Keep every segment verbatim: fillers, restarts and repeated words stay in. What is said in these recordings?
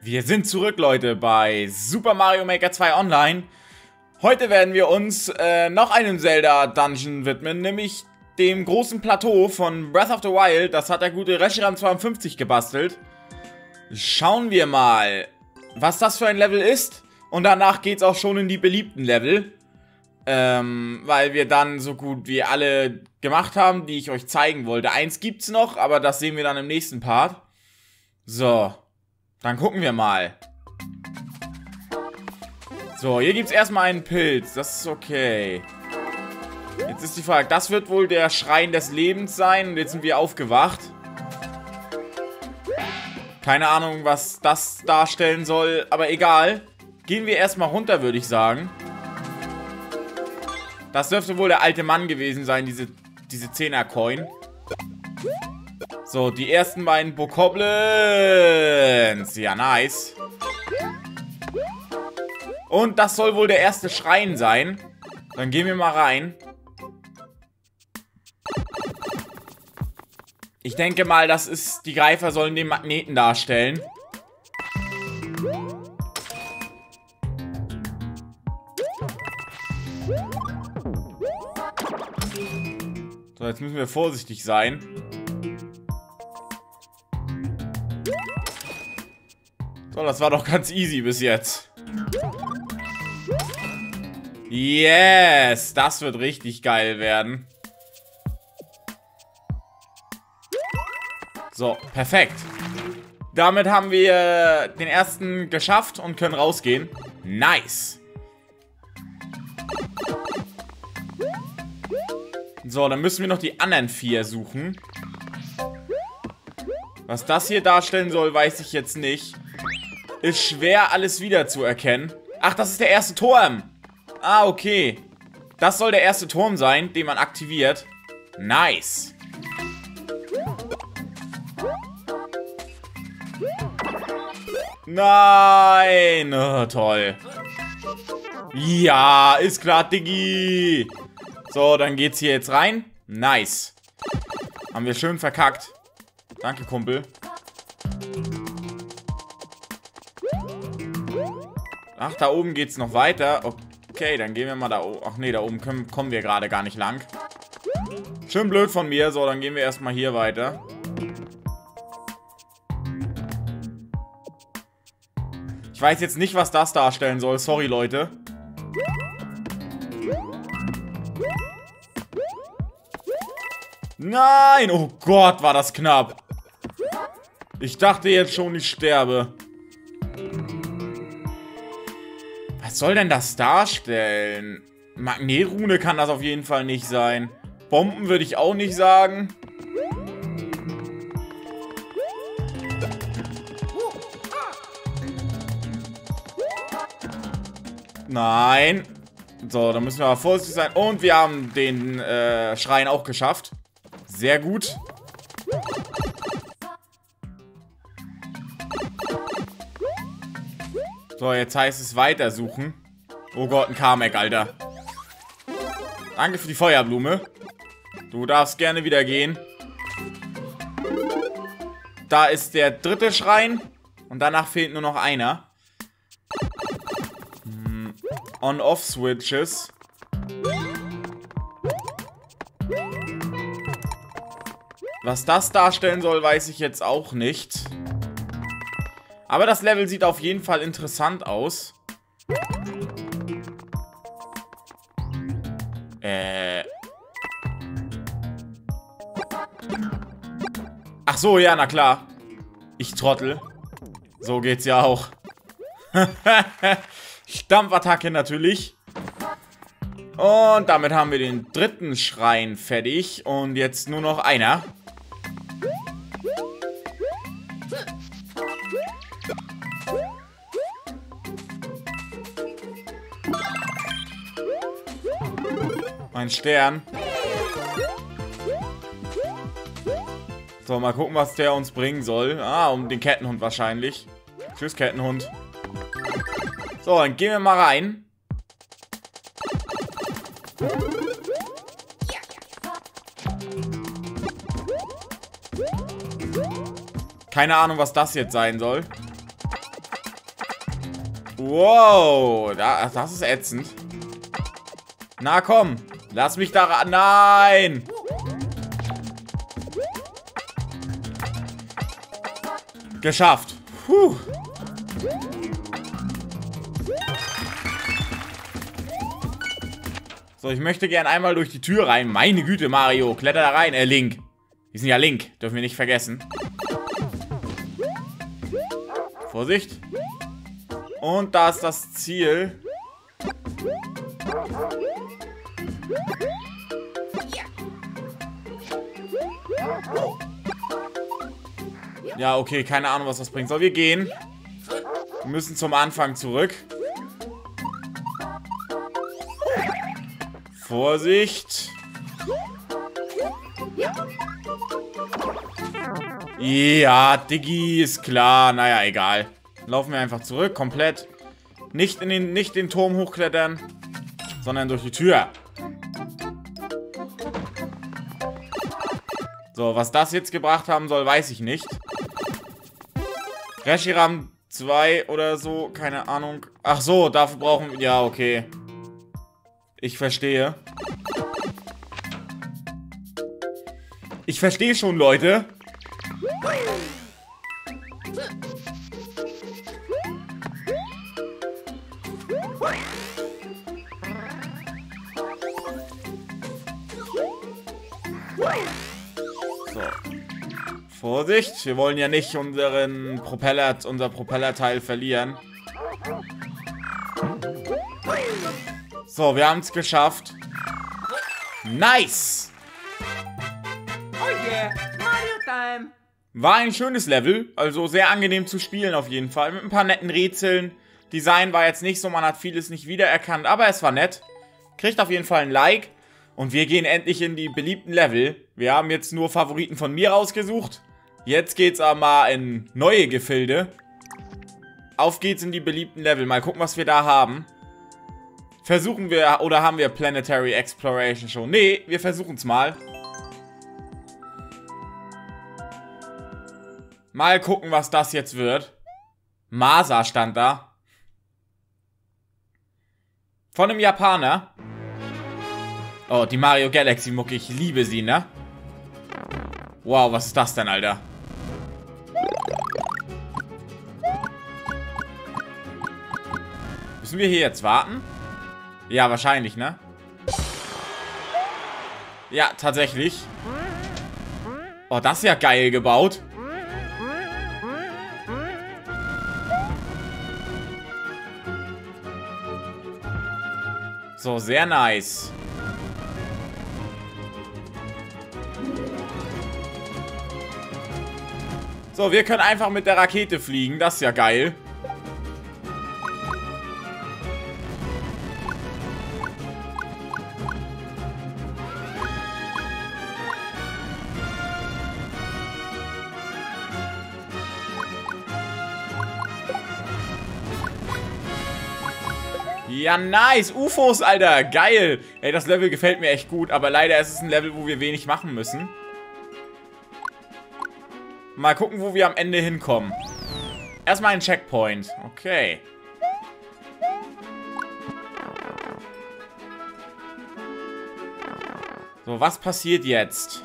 Wir sind zurück, Leute, bei Super Mario Maker zwei Online. Heute werden wir uns äh, noch einem Zelda-Dungeon widmen, nämlich dem großen Plateau von Breath of the Wild. Das hat der gute Reshiram zweiundfünfzig gebastelt. Schauen wir mal, was das für ein Level ist. Und danach geht es auch schon in die beliebten Level. Ähm, weil wir dann so gut wie alle gemacht haben, die ich euch zeigen wollte. Eins gibt's noch, aber das sehen wir dann im nächsten Part. So, dann gucken wir mal. So, hier gibt's erstmal einen Pilz. Das ist okay. Jetzt ist die Frage, das wird wohl der Schrein des Lebens sein. Und jetzt sind wir aufgewacht. Keine Ahnung, was das darstellen soll, aber egal. Gehen wir erstmal runter, würde ich sagen. Das dürfte wohl der alte Mann gewesen sein, diese, diese Zehner-Coin. So, die ersten beiden Bokoblins. Ja, nice. Und das soll wohl der erste Schrein sein. Dann gehen wir mal rein. Ich denke mal, das ist... Die Greifer sollen den Magneten darstellen. So, jetzt müssen wir vorsichtig sein. So, das war doch ganz easy bis jetzt. Yes, das wird richtig geil werden. So, perfekt. Damit haben wir den ersten geschafft und können rausgehen. Nice. So, dann müssen wir noch die anderen vier suchen. Was das hier darstellen soll, weiß ich jetzt nicht. Ist schwer, alles wiederzuerkennen. Ach, das ist der erste Turm. Ah, okay. Das soll der erste Turm sein, den man aktiviert. Nice. Nein. Oh, toll. Ja, ist klar, Diggi. So, dann geht's hier jetzt rein. Nice. Haben wir schön verkackt. Danke, Kumpel. Ach, da oben geht's noch weiter. Okay, dann gehen wir mal da oben. Ach nee, da oben können, kommen wir gerade gar nicht lang. Schön blöd von mir. So, dann gehen wir erstmal hier weiter. Ich weiß jetzt nicht, was das darstellen soll. Sorry, Leute. Nein! Oh Gott, war das knapp. Ich dachte jetzt schon, ich sterbe. Was soll denn das darstellen? Magnetrune kann das auf jeden Fall nicht sein. Bomben würde ich auch nicht sagen. Nein. So, da müssen wir aber vorsichtig sein. Und wir haben den äh, Schrein auch geschafft. Sehr gut. So, jetzt heißt es weitersuchen. Oh Gott, ein Kamek, Alter. Danke für die Feuerblume. Du darfst gerne wieder gehen. Da ist der dritte Schrein. Und danach fehlt nur noch einer. Hm. On-Off-Switches. Was das darstellen soll, weiß ich jetzt auch nicht. Aber das Level sieht auf jeden Fall interessant aus. Äh. Ach so, ja, na klar. Ich Trottel. So geht's ja auch. Stampfattacke natürlich. Und damit haben wir den dritten Schrein fertig. Und jetzt nur noch einer. Ein Stern. So, mal gucken, was der uns bringen soll. Ah, um den Kettenhund wahrscheinlich. Tschüss, Kettenhund. So, dann gehen wir mal rein. Keine Ahnung, was das jetzt sein soll. Wow, da, das ist ätzend. Na komm, lass mich da ran. Nein! Geschafft. Puh. So, ich möchte gern einmal durch die Tür rein. Meine Güte, Mario, kletter da rein. Äh, Link. Wir sind ja Link, dürfen wir nicht vergessen. Vorsicht. Und da ist das Ziel. Ja, okay, keine Ahnung, was das bringt. So, wir gehen. Wir müssen zum Anfang zurück. Vorsicht. Ja, Diggi, ist klar. Naja, egal. Laufen wir einfach zurück, komplett. Nicht in den, nicht den Turm hochklettern, sondern durch die Tür. So, was das jetzt gebracht haben soll, weiß ich nicht. Reshiram zwei oder so, keine Ahnung. Ach so, dafür brauchen wir... Ja, okay. Ich verstehe. Ich verstehe schon, Leute. So. Vorsicht, wir wollen ja nicht unseren Propeller, unser Propellerteil verlieren. So, wir haben es geschafft. Nice! Oh yeah, Mario Time! War ein schönes Level, also sehr angenehm zu spielen auf jeden Fall. Mit ein paar netten Rätseln. Design war jetzt nicht so, man hat vieles nicht wiedererkannt, aber es war nett. Kriegt auf jeden Fall ein Like. Und wir gehen endlich in die beliebten Level. Wir haben jetzt nur Favoriten von mir rausgesucht. Jetzt geht's aber mal in neue Gefilde. Auf geht's in die beliebten Level. Mal gucken, was wir da haben. Versuchen wir, oder haben wir Planetary Exploration schon? Nee, wir versuchen's mal. Mal gucken, was das jetzt wird. Masa stand da. Von einem Japaner. Oh, die Mario Galaxy Mucke. Ich liebe sie, ne? Wow, was ist das denn, Alter? Müssen wir hier jetzt warten? Ja, wahrscheinlich, ne? Ja, tatsächlich. Oh, das ist ja geil gebaut. So, sehr nice. So, wir können einfach mit der Rakete fliegen. Das ist ja geil. Ja, nice. U F Os, Alter. Geil. Ey, das Level gefällt mir echt gut. Aber leider ist es ein Level, wo wir wenig machen müssen. Mal gucken, wo wir am Ende hinkommen. Erstmal ein Checkpoint. Okay. So, was passiert jetzt?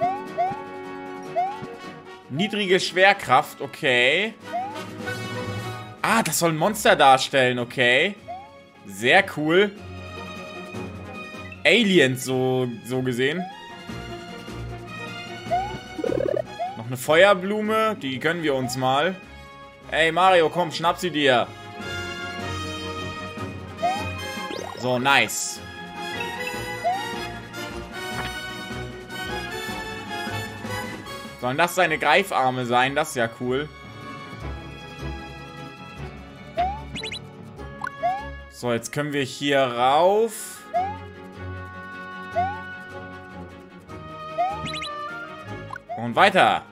Niedrige Schwerkraft, okay. Ah, das soll ein Monster darstellen, okay. Sehr cool. Aliens, so, so gesehen. Noch eine Feuerblume, die gönnen wir uns mal. Ey, Mario, komm, schnapp sie dir. So, nice. Sollen das seine Greifarme sein? Das ist ja cool. So, jetzt können wir hier rauf. Und weiter.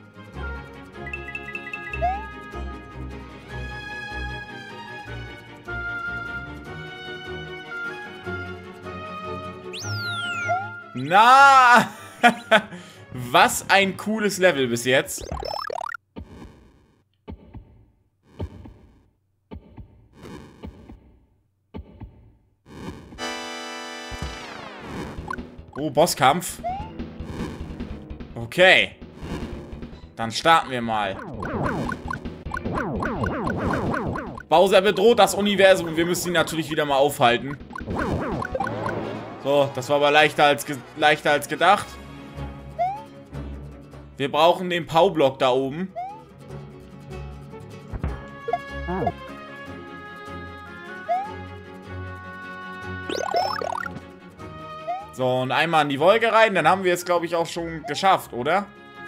Na! Was ein cooles Level bis jetzt. Oh, Bosskampf. Okay. Dann starten wir mal. Bowser bedroht das Universum und wir müssen ihn natürlich wieder mal aufhalten. So, das war aber leichter als, leichter als gedacht. Wir brauchen den Pow-Block da oben. So, und einmal in die Wolke rein, dann haben wir es, glaube ich, auch schon geschafft, oder?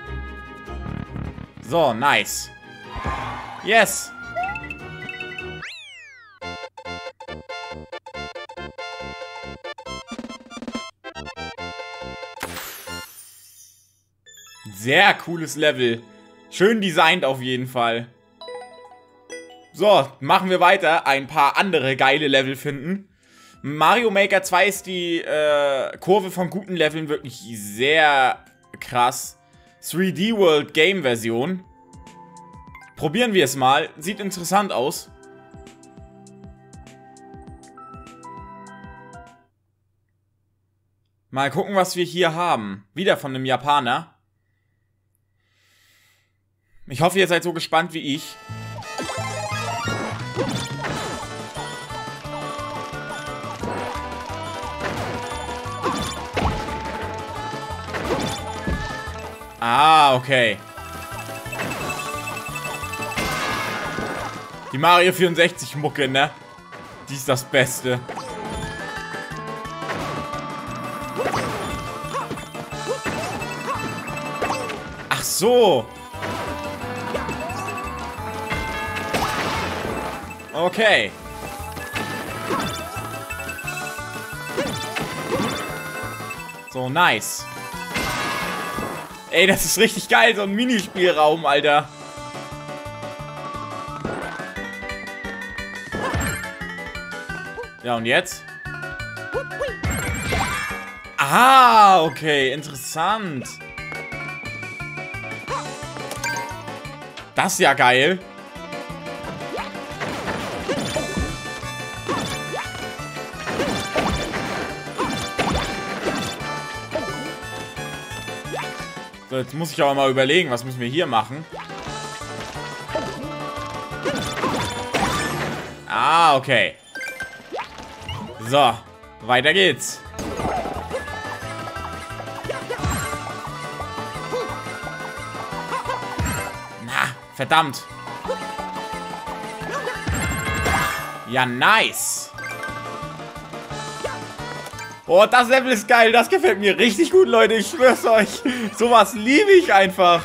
So, nice. Yes. Sehr cooles Level. Schön designt auf jeden Fall. So, machen wir weiter. Ein paar andere geile Level finden. Mario Maker zwei ist die äh, Kurve von guten Leveln wirklich sehr krass. drei D World Game Version. Probieren wir es mal. Sieht interessant aus. Mal gucken, was wir hier haben. Wieder von einem Japaner. Ich hoffe, ihr seid so gespannt wie ich. Ah, okay. Die Mario vierundsechzig Mucke, ne? Die ist das Beste. Ach so. Okay. So, nice. Ey, das ist richtig geil, so ein Minispielraum, Alter. Ja, und jetzt? Ah, okay, interessant. Das ist ja geil. So, jetzt muss ich aber mal überlegen, was müssen wir hier machen? Ah, okay. So, weiter geht's. Na, verdammt. Ja, nice. Oh, das Level ist geil. Das gefällt mir richtig gut, Leute. Ich schwör's euch. Sowas liebe ich einfach.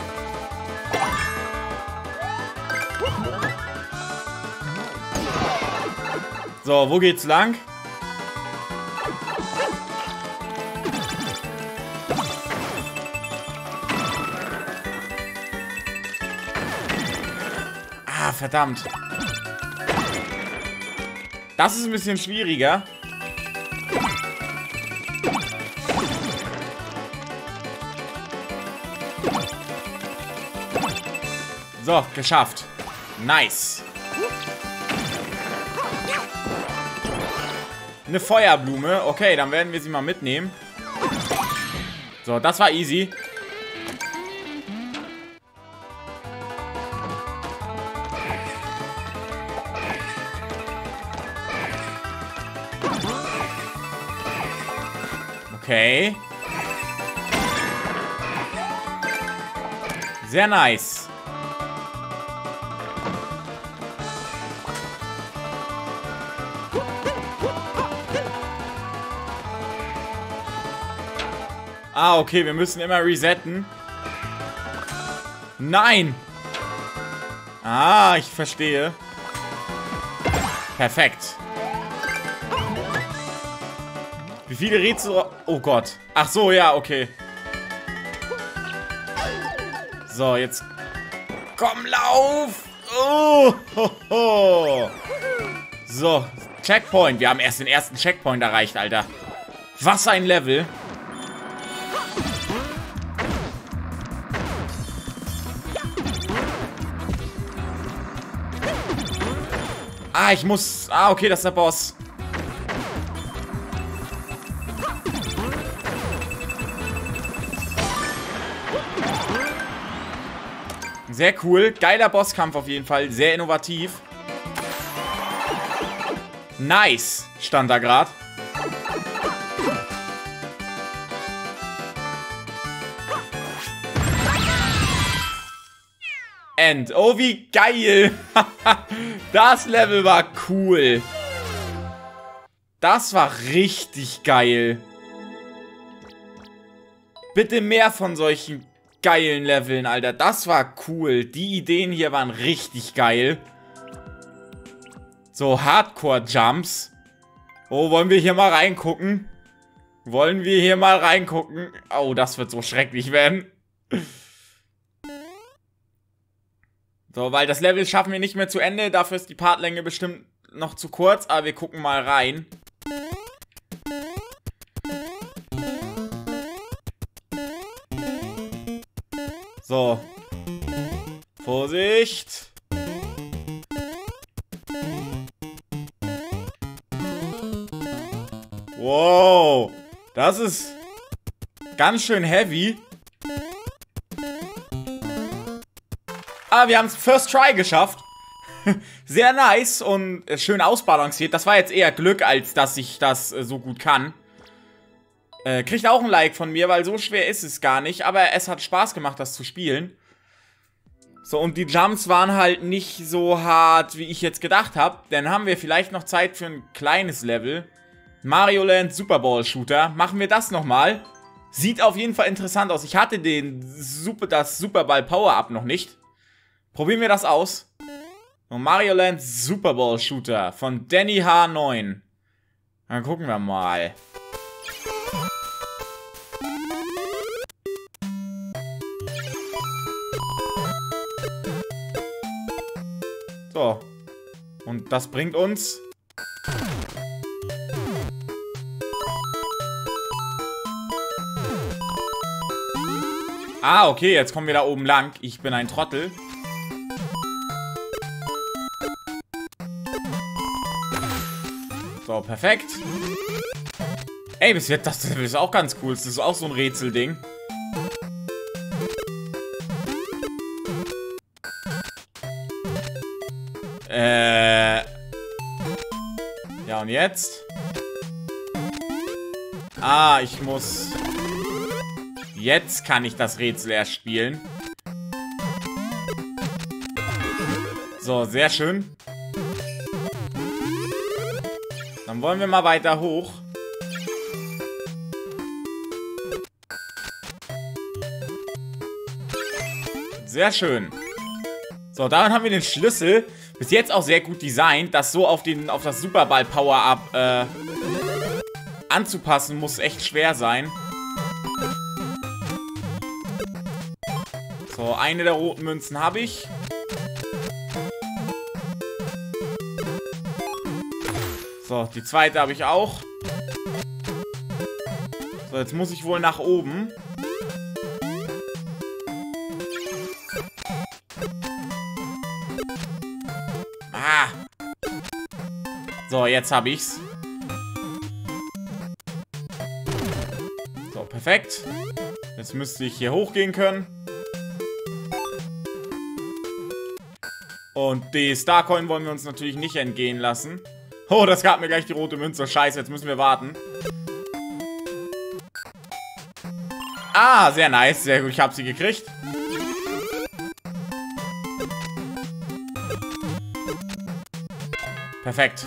So, wo geht's lang? Ah, verdammt. Das ist ein bisschen schwieriger. So, geschafft. Nice. Eine Feuerblume. Okay, dann werden wir sie mal mitnehmen. So, das war easy. Okay. Sehr nice. Ah, okay, wir müssen immer resetten. Nein! Ah, ich verstehe. Perfekt. Wie viele Rätsel... Oh Gott. Ach so, ja, okay. So, jetzt... Komm, lauf! Oh, ho, ho. So, Checkpoint. Wir haben erst den ersten Checkpoint erreicht, Alter. Was ein Level. Ah, ich muss... Ah, okay, das ist der Boss. Sehr cool. Geiler Bosskampf auf jeden Fall. Sehr innovativ. Nice, stand da gerade. End. Oh, wie geil. Das Level war cool. Das war richtig geil. Bitte mehr von solchen geilen Leveln, Alter. Das war cool. Die Ideen hier waren richtig geil. So, Hardcore-Jumps. Oh, wollen wir hier mal reingucken? Wollen wir hier mal reingucken? Oh, das wird so schrecklich werden. So, weil das Level schaffen wir nicht mehr zu Ende. Dafür ist die Partlänge bestimmt noch zu kurz. Aber wir gucken mal rein. So. Vorsicht. Wow. Das ist ganz schön heavy. Aber wir haben es First Try geschafft. Sehr nice und schön ausbalanciert. Das war jetzt eher Glück, als dass ich das äh, so gut kann. Äh, kriegt auch ein Like von mir, weil so schwer ist es gar nicht. Aber es hat Spaß gemacht, das zu spielen. So, und die Jumps waren halt nicht so hart, wie ich jetzt gedacht habe. Dann haben wir vielleicht noch Zeit für ein kleines Level. Mario Land Super Ball Shooter. Machen wir das nochmal. Sieht auf jeden Fall interessant aus. Ich hatte den Super, das Super Ball Power-Up noch nicht. Probieren wir das aus. Und Mario Land Super Ball Shooter von Danny H neun. Dann gucken wir mal. So. Und das bringt uns... Ah, okay, jetzt kommen wir da oben lang. Ich bin ein Trottel. So, perfekt. Ey, bis jetzt, das ist auch ganz cool. Das ist auch so ein Rätselding. Äh. Ja, und jetzt? Ah, ich muss... Jetzt kann ich das Rätsel erst spielen. So, sehr schön. Dann wollen wir mal weiter hoch. Sehr schön. So, damit haben wir den Schlüssel. Bis jetzt auch sehr gut designt. Das so auf, den, auf das Superball Power-Up äh, anzupassen, muss echt schwer sein. So, eine der roten Münzen habe ich. So, die zweite habe ich auch. So, jetzt muss ich wohl nach oben. Ah. So, jetzt habe ich's. So, perfekt. Jetzt müsste ich hier hochgehen können. Und die Starcoin wollen wir uns natürlich nicht entgehen lassen. Oh, das gab mir gleich die rote Münze. Scheiße, jetzt müssen wir warten. Ah, sehr nice. Sehr gut, ich habe sie gekriegt. Perfekt.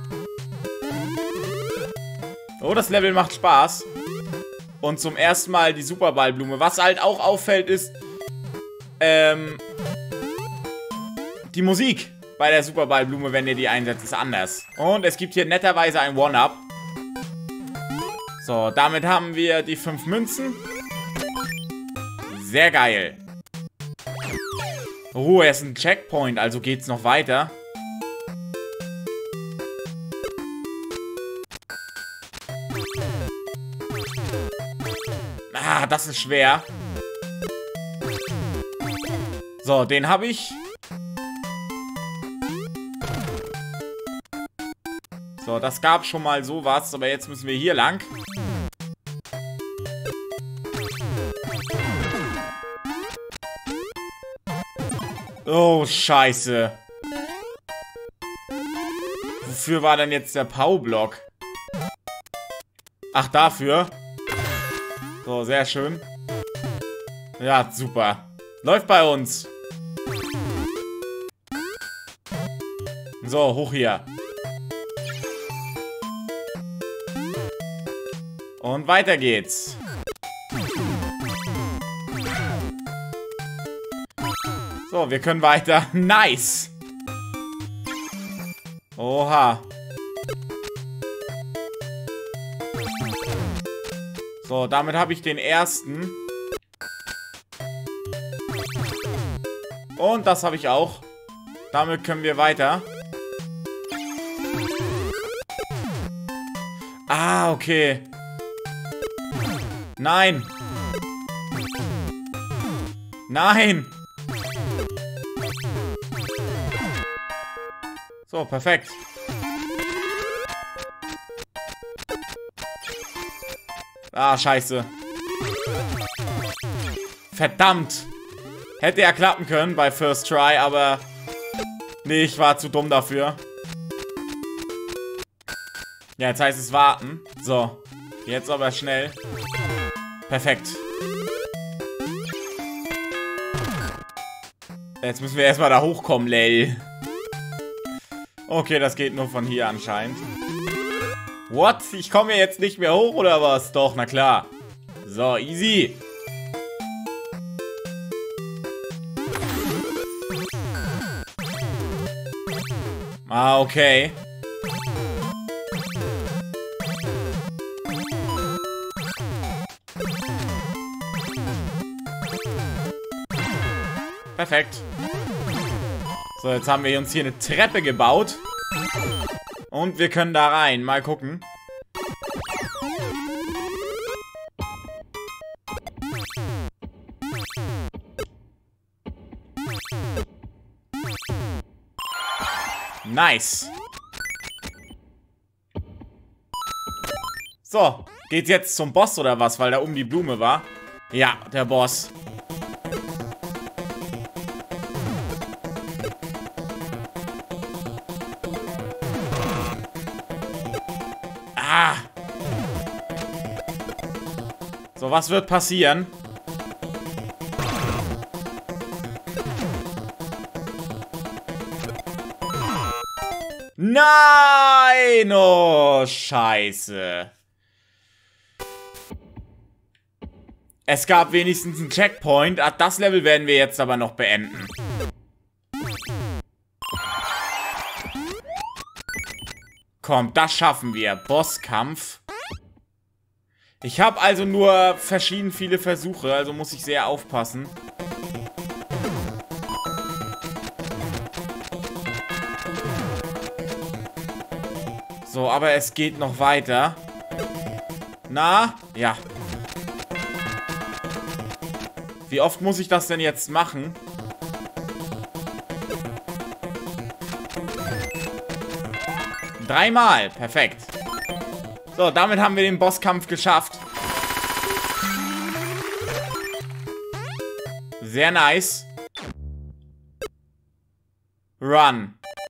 Oh, das Level macht Spaß. Und zum ersten Mal die Superballblume. Was halt auch auffällt ist, ähm... die Musik bei der Superballblume, wenn ihr die einsetzt, ist anders. Und es gibt hier netterweise ein One-Up. So, damit haben wir die fünf Münzen. Sehr geil. Oh, er ist ein Checkpoint, also geht's noch weiter. Ah, das ist schwer. So, den habe ich. So, das gab schon mal sowas, aber jetzt müssen wir hier lang. Oh, scheiße. Wofür war denn jetzt der Pow-Block? Ach, dafür. So, sehr schön. Ja, super. Läuft bei uns. So, hoch hier. Und weiter geht's. So, wir können weiter. Nice. Oha. So, damit habe ich den ersten. Und das habe ich auch. Damit können wir weiter. Ah, okay. Nein. Nein. So, perfekt. Ah, scheiße. Verdammt. Hätte ja klappen können bei First Try, aber... Nee, ich war zu dumm dafür. Ja, jetzt heißt es warten. So. Jetzt aber schnell. Perfekt. Jetzt müssen wir erstmal da hochkommen, lel. Okay, das geht nur von hier anscheinend. What? Ich komme ja jetzt nicht mehr hoch, oder was? Doch, na klar. So, easy. Ah, okay. Perfekt. So, jetzt haben wir uns hier eine Treppe gebaut. Und wir können da rein. Mal gucken. Nice. So, geht's jetzt zum Boss oder was? Weil da oben die Blume war. Ja, der Boss. Ah. So, was wird passieren? Nein! Oh, scheiße. Es gab wenigstens einen Checkpoint. Ah, das Level werden wir jetzt aber noch beenden. Komm, das schaffen wir. Bosskampf. Ich habe also nur verschieden viele Versuche, also muss ich sehr aufpassen. So, aber es geht noch weiter. Na? Ja. Wie oft muss ich das denn jetzt machen? Dreimal. Perfekt. So, damit haben wir den Bosskampf geschafft. Sehr nice. Run.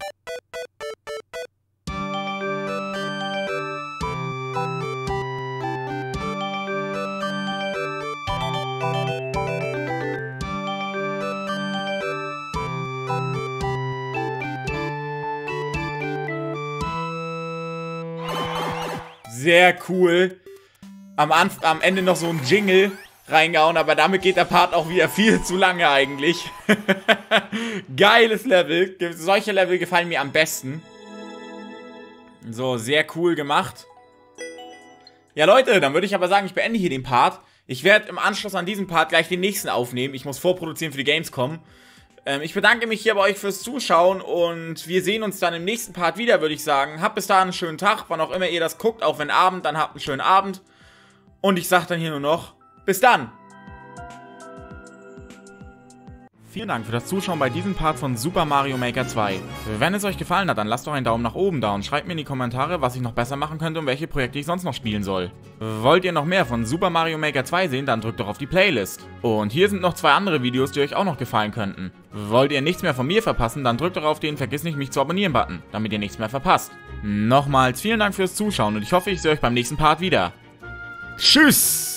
Sehr cool. Am, Anf am Ende noch so ein Jingle reingehauen, aber damit geht der Part auch wieder viel zu lange eigentlich. Geiles Level. Solche Level gefallen mir am besten. So, sehr cool gemacht. Ja, Leute, dann würde ich aber sagen, ich beende hier den Part. Ich werde im Anschluss an diesen Part gleich den nächsten aufnehmen. Ich muss vorproduzieren für die Gamescom. Ähm, ich bedanke mich hier bei euch fürs Zuschauen und wir sehen uns dann im nächsten Part wieder, würde ich sagen. Habt bis dahin einen schönen Tag, wann auch immer ihr das guckt. Auch wenn Abend, dann habt einen schönen Abend. Und ich sage dann hier nur noch, bis dann. Vielen Dank für das Zuschauen bei diesem Part von Super Mario Maker zwei. Wenn es euch gefallen hat, dann lasst doch einen Daumen nach oben da und schreibt mir in die Kommentare, was ich noch besser machen könnte und welche Projekte ich sonst noch spielen soll. Wollt ihr noch mehr von Super Mario Maker zwei sehen, dann drückt doch auf die Playlist. Und hier sind noch zwei andere Videos, die euch auch noch gefallen könnten. Wollt ihr nichts mehr von mir verpassen, dann drückt doch auf den Vergiss nicht mich zu abonnieren Button, damit ihr nichts mehr verpasst. Nochmals vielen Dank fürs Zuschauen und ich hoffe, ich sehe euch beim nächsten Part wieder. Tschüss!